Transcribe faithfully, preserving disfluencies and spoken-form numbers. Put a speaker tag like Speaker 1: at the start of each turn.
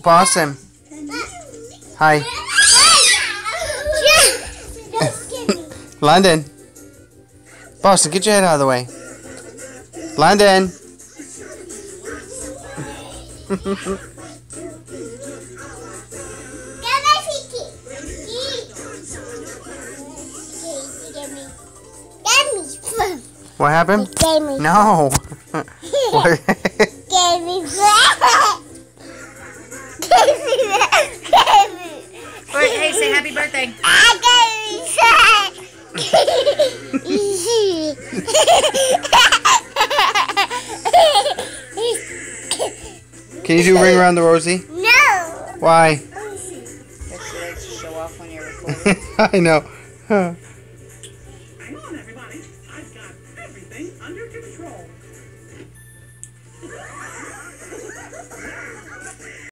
Speaker 1: Boston. Hi. London. Boston, get your head out of the way. London. What happened? No. What?
Speaker 2: Wait, hey, say happy birthday.
Speaker 1: Can you do ring around the rosy?
Speaker 3: No.
Speaker 1: Why?
Speaker 2: Because she likes to show off when you're recording.
Speaker 1: I know.